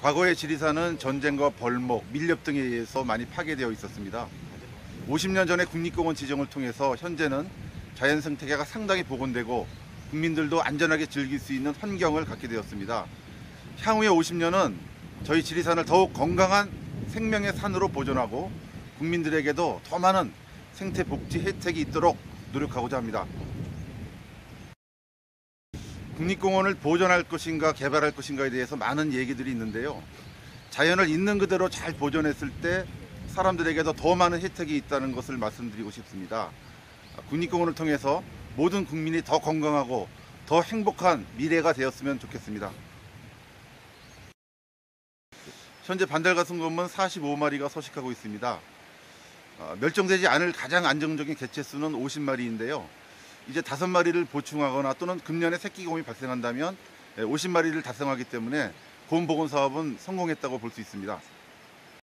과거의 지리산은 전쟁과 벌목, 밀렵 등에 의해서 많이 파괴되어 있었습니다. 50년 전에 국립공원 지정을 통해서 현재는 자연 생태계가 상당히 복원되고 국민들도 안전하게 즐길 수 있는 환경을 갖게 되었습니다. 향후의 50년은 저희 지리산을 더욱 건강한 생명의 산으로 보존하고 국민들에게도 더 많은 생태 복지 혜택이 있도록 노력하고자 합니다. 국립공원을 보존할 것인가 개발할 것인가에 대해서 많은 얘기들이 있는데요. 자연을 있는 그대로 잘 보존했을 때 사람들에게도 더 많은 혜택이 있다는 것을 말씀드리고 싶습니다. 국립공원을 통해서 모든 국민이 더 건강하고 더 행복한 미래가 되었으면 좋겠습니다. 현재 반달가슴곰은 45마리가 서식하고 있습니다. 멸종되지 않을 가장 안정적인 개체수는 50마리인데요. 이제 5마리를 보충하거나 또는 금년에 새끼곰이 발생한다면 50마리를 달성하기 때문에 곰 복원 사업은 성공했다고 볼 수 있습니다.